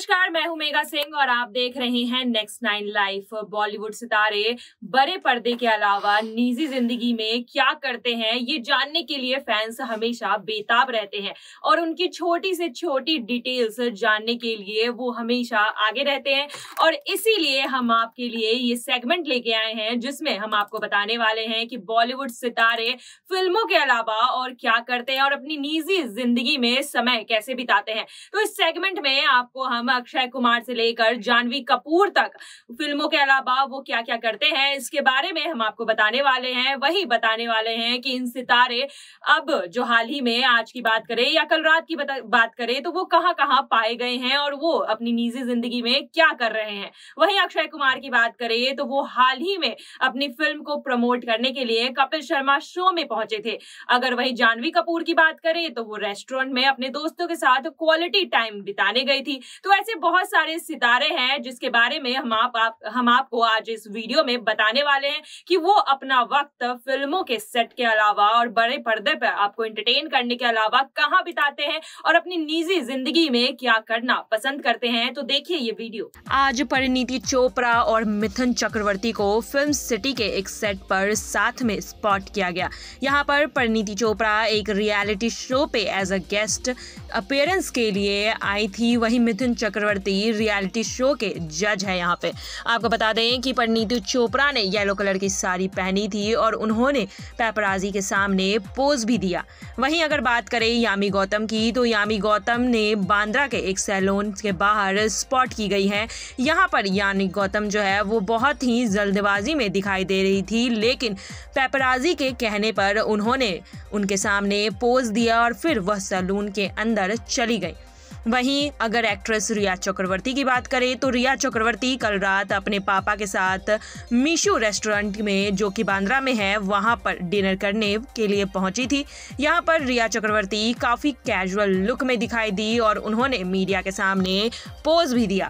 नमस्कार, मैं हूं मेघा सिंह और आप देख रहे हैं नेक्स्ट 9 लाइफ। बॉलीवुड सितारे बड़े पर्दे के अलावा निजी जिंदगी में क्या करते हैं, ये जानने के लिए फैंस हमेशा बेताब रहते हैं और उनकी छोटी से छोटी डिटेल्स जानने के लिए वो हमेशा आगे रहते हैं। और इसीलिए हम आपके लिए ये सेगमेंट लेके आए हैं जिसमें हम आपको बताने वाले हैं कि बॉलीवुड सितारे फिल्मों के अलावा और क्या करते हैं और अपनी निजी जिंदगी में समय कैसे बिताते हैं। तो इस सेगमेंट में आपको हम अक्षय कुमार से लेकर जानवी कपूर तक फिल्मों के अलावा वो क्या क्या करते हैं इसके बारे में हम आपको बताने वाले हैं। वही बताने वाले हैं कि इन सितारे अब जो हाल ही में आज की बात करें या कल रात की बात करें तो वो कहां कहां पाए गए हैं और वो अपनी निजी जिंदगी में क्या कर रहे हैं। वहीं अक्षय कुमार की बात करें तो वो हाल ही में अपनी फिल्म को प्रमोट करने के लिए कपिल शर्मा शो में पहुंचे थे। अगर वही जानवी कपूर की बात करें तो वो रेस्टोरेंट में अपने दोस्तों के साथ क्वालिटी टाइम बिताने गई थी। तो ऐसे बहुत सारे सितारे हैं जिसके बारे में हम आपको आज इस वीडियो में बताने वाले हैं कि वो अपना वक्त फिल्मों के सेट के अलावा और बड़े पर्दे पर आपको एंटरटेन करने के अलावा कहां बिताते हैं और अपनी निजी जिंदगी में क्या करना पसंद करते हैं। तो देखिए ये वीडियो। आज परिणीति चोपड़ा और मिथुन चक्रवर्ती को फिल्म सिटी के एक सेट पर साथ में स्पॉट किया गया। यहाँ पर परिणीति चोपड़ा एक रियलिटी शो पे एज अ गेस्ट अपीयरेंस के लिए आई थी, वहीं मिथुन चक्रवर्ती रियलिटी शो के जज है। यहाँ पे आपको बता दें कि परिणीति चोपड़ा ने येलो कलर की साड़ी पहनी थी और उन्होंने पेपराजी के सामने पोज भी दिया। वहीं अगर बात करें यामी गौतम की तो यामी गौतम ने बांद्रा के एक सैलून के बाहर स्पॉट की गई है। यहाँ पर यामी गौतम जो है वो बहुत ही जल्दबाजी में दिखाई दे रही थी, लेकिन पेपराजी के कहने पर उन्होंने उनके सामने पोज दिया और फिर वह सैलून के अंदर चली गई। वहीं अगर एक्ट्रेस रिया चक्रवर्ती की बात करें तो रिया चक्रवर्ती कल रात अपने पापा के साथ मीशू रेस्टोरेंट में जो कि बांद्रा में है वहां पर डिनर करने के लिए पहुंची थी। यहां पर रिया चक्रवर्ती काफ़ी कैजुअल लुक में दिखाई दी और उन्होंने मीडिया के सामने पोज भी दिया।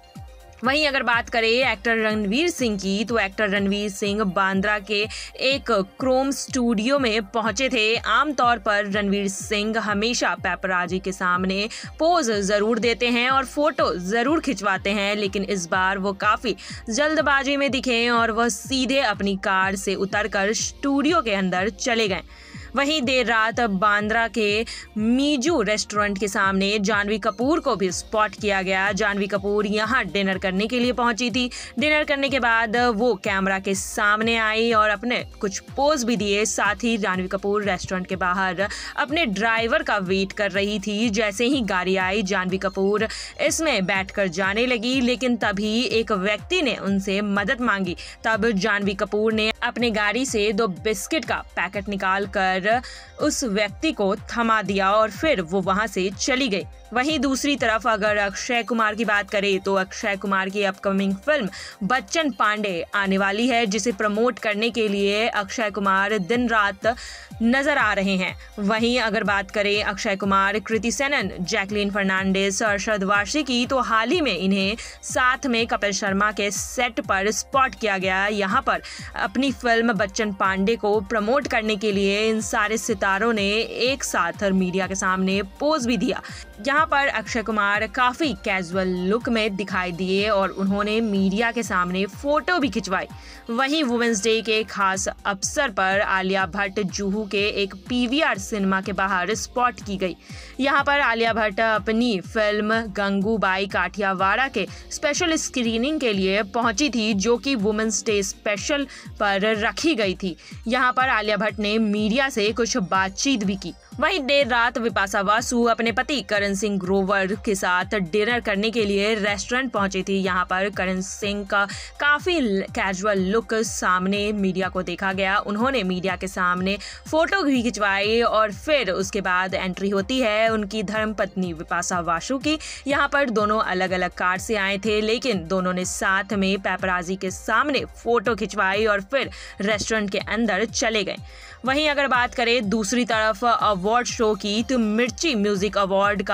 वहीं अगर बात करें एक्टर रणवीर सिंह की तो एक्टर रणवीर सिंह बांद्रा के एक क्रोम स्टूडियो में पहुंचे थे। आमतौर पर रणवीर सिंह हमेशा पेपराजी के सामने पोज ज़रूर देते हैं और फोटो ज़रूर खिंचवाते हैं, लेकिन इस बार वो काफ़ी जल्दबाजी में दिखे और वह सीधे अपनी कार से उतरकर स्टूडियो के अंदर चले गए। वहीं देर रात बांद्रा के मीजू रेस्टोरेंट के सामने जानवी कपूर को भी स्पॉट किया गया। जानवी कपूर यहां डिनर करने के लिए पहुंची थी। डिनर करने के बाद वो कैमरा के सामने आई और अपने कुछ पोज भी दिए। साथ ही जानवी कपूर रेस्टोरेंट के बाहर अपने ड्राइवर का वेट कर रही थी। जैसे ही गाड़ी आई जानवी कपूर इसमें बैठकर जाने लगी, लेकिन तभी एक व्यक्ति ने उनसे मदद मांगी। तब जानवी कपूर ने अपने गाड़ी से 2 बिस्किट का पैकेट निकाल कर उस व्यक्ति को थमा दिया और फिर वो वहां से चली गई। वहीं दूसरी तरफ अगर अक्षय कुमार की बात करें तो अक्षय कुमार की अपकमिंग फिल्म बच्चन पांडे आने वाली है, जिसे प्रमोट करने के लिए अक्षय कुमार दिन रात नजर आ रहे हैं। वहीं अगर बात करें अक्षय कुमार, कृति सेनन, जैकलीन फर्नांडिस, अरशद वारसी की तो हाल ही में इन्हें साथ में कपिल शर्मा के सेट पर स्पॉट किया गया। यहाँ पर अपनी फिल्म बच्चन पांडे को प्रमोट करने के लिए इन सारे सितारों ने एक साथ मीडिया के सामने पोज भी दिया। यहाँ पर अक्षय कुमार काफ़ी कैजुअल लुक में दिखाई दिए और उन्होंने मीडिया के सामने फ़ोटो भी खिंचवाई। वहीं वुमेंस डे के खास अवसर पर आलिया भट्ट जुहू के एक पीवीआर सिनेमा के बाहर स्पॉट की गई। यहाँ पर आलिया भट्ट अपनी फिल्म गंगूबाई काठियावाड़ा के स्पेशल स्क्रीनिंग के लिए पहुंची थी, जो कि वुमेंस डे स्पेशल पर रखी गई थी। यहाँ पर आलिया भट्ट ने मीडिया से कुछ बातचीत भी की। वहीं देर रात विपाशा बासु अपने पति करण सिंह ग्रोवर के साथ डिनर करने के लिए रेस्टोरेंट पहुंची थी। यहाँ पर करण सिंह का काफ़ी कैजुअल लुक सामने मीडिया को देखा गया। उन्होंने मीडिया के सामने फ़ोटो भी खिंचवाई और फिर उसके बाद एंट्री होती है उनकी धर्मपत्नी विपाशा बासु की। यहाँ पर दोनों अलग अलग कार से आए थे, लेकिन दोनों ने साथ में पेपराजी के सामने फ़ोटो खिंचवाई और फिर रेस्टोरेंट के अंदर चले गए। वहीं अगर बात करें दूसरी तरफ अवार्ड शो की तो मिर्ची म्यूजिक अवार्ड का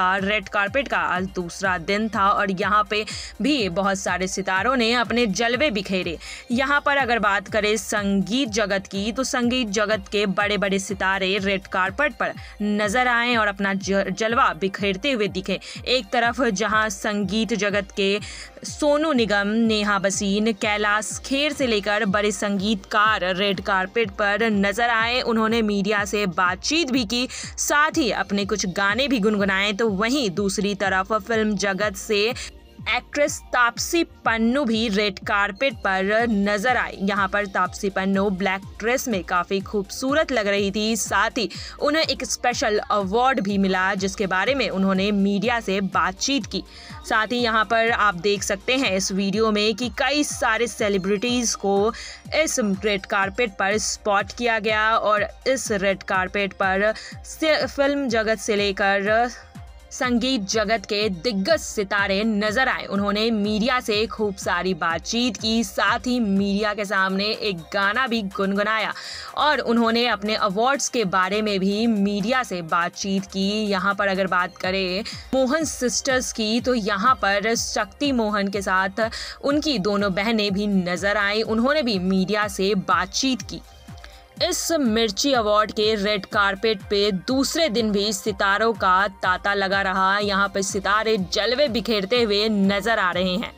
का रेड कार्पेट का आज दूसरा दिन था और यहाँ पे भी बहुत सारे सितारों ने अपने जलवे बिखेरे। यहाँ पर अगर बात करें संगीत जगत की, तो संगीत जगत के बड़े बड़े सितारे रेड कार्पेट पर नजर आए और अपना जलवा बिखेरते हुए दिखे। एक तरफ जहाँ संगीत जगत के सोनू निगम, नेहा बसीन, कैलाश खेर से लेकर बड़े संगीतकार रेड कार्पेट पर नजर आए। उन्होंने मीडिया से बातचीत भी की, साथ ही अपने कुछ गाने भी गुनगुनाए। तो वहीं दूसरी तरफ फिल्म जगत से एक्ट्रेस तापसी पन्नू भी रेड कार्पेट पर नजर आई। यहाँ पर तापसी पन्नू ब्लैक ड्रेस में काफ़ी खूबसूरत लग रही थी। साथ ही उन्हें एक स्पेशल अवार्ड भी मिला, जिसके बारे में उन्होंने मीडिया से बातचीत की। साथ ही यहाँ पर आप देख सकते हैं इस वीडियो में कि कई सारे सेलिब्रिटीज़ को इस रेड कार्पेट पर स्पॉट किया गया और इस रेड कार्पेट पर फिल्म जगत से लेकर संगीत जगत के दिग्गज सितारे नजर आए। उन्होंने मीडिया से खूब सारी बातचीत की, साथ ही मीडिया के सामने एक गाना भी गुनगुनाया और उन्होंने अपने अवार्ड्स के बारे में भी मीडिया से बातचीत की। यहाँ पर अगर बात करें मोहन सिस्टर्स की, तो यहाँ पर शक्ति मोहन के साथ उनकी दोनों बहनें भी नजर आई। उन्होंने भी मीडिया से बातचीत की। इस मिर्ची अवार्ड के रेड कार्पेट पे दूसरे दिन भी सितारों का तांता लगा रहा। यहाँ पर सितारे जलवे बिखेरते हुए नजर आ रहे हैं।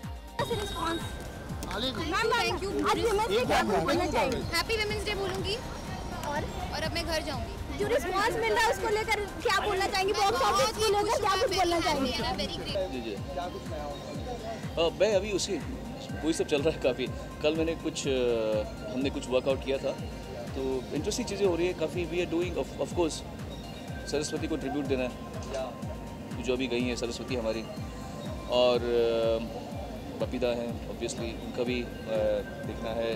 हैप्पी वुमेन्स डे बोलूंगी और अब मैं घर जाऊंगी। जो रिस्पांस मिल रहा है उसको लेकर क्या बोलना चाहेंगी? बॉक्स ऑफिस को लेकर क्या कुछ बोलना चाहेंगी? मैं अभी वही सब चल रहा है काफ़ी। कल हमने कुछ वर्कआउट किया था, तो इंटरेस्टिंग चीज़ें हो रही है काफ़ी। We are doing of course Saraswati को ट्रिब्यूट देना है, जो अभी गई हैं सरस्वती हमारी, और बपीदा हैं ऑब्वियसली, उनका भी देखना है,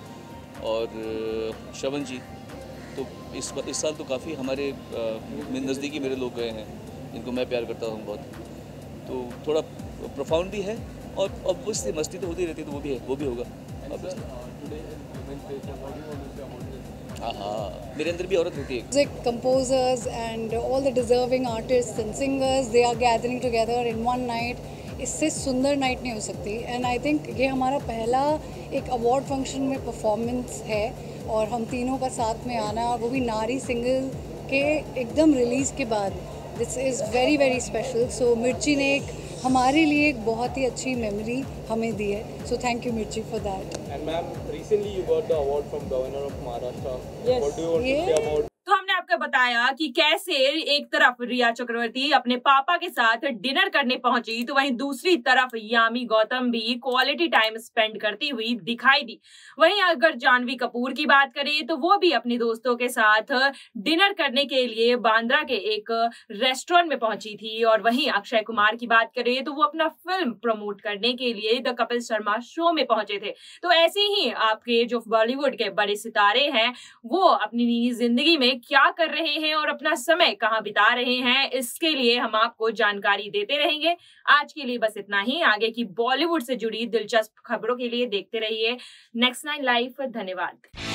और श्रवण जी। तो इस साल तो काफ़ी हमारे नज़दीकी मेरे लोग गए हैं, जिनको मैं प्यार करता हूँ बहुत। तो थोड़ा प्रोफाउंड भी है और ऑब्वियसली मस्ती तो होती रहती है, तो वो भी होगा हाँ, मेरे अंदर भी औरत होती है। Music composers and all the deserving artists and singers, they are gathering together in one night. इससे सुंदर नाइट नहीं हो सकती। एंड आई थिंक ये हमारा पहला एक अवार्ड फंक्शन में परफॉर्मेंस है और हम तीनों का साथ में आना, वो भी नारी सिंगल के एकदम रिलीज़ के बाद, this is very very special. So Mirchi ने एक हमारे लिए एक बहुत ही अच्छी मेमोरी हमें दी है। So thank you Mirchi for that. And ma'am, recently you got the award from Governor of Maharashtra. Yes. What do you want to say about? तो हमने आपको बताया कि कैसे एक तरफ रिया चक्रवर्ती अपने पापा के साथ डिनर करने पहुंची, तो वहीं दूसरी तरफ यामी गौतम भी क्वालिटी टाइम स्पेंड करती हुई दिखाई दी। वहीं अगर जानवी कपूर की बात करें, तो वो भी अपने दोस्तों के साथ डिनर करने के लिए बांद्रा के एक रेस्टोरेंट में पहुंची थी। और वहीं अक्षय कुमार की बात करें, तो वो अपना फिल्म प्रमोट करने के लिए द कपिल शर्मा शो में पहुंचे थे। तो ऐसे ही आपके जो बॉलीवुड के बड़े सितारे हैं, वो अपनी निजी जिंदगी में क्या कर रहे हैं और अपना समय कहां बिता रहे हैं, इसके लिए हम आपको जानकारी देते रहेंगे। आज के लिए बस इतना ही। आगे की बॉलीवुड से जुड़ी दिलचस्प खबरों के लिए देखते रहिए नेक्स्ट 9 लाइव। धन्यवाद।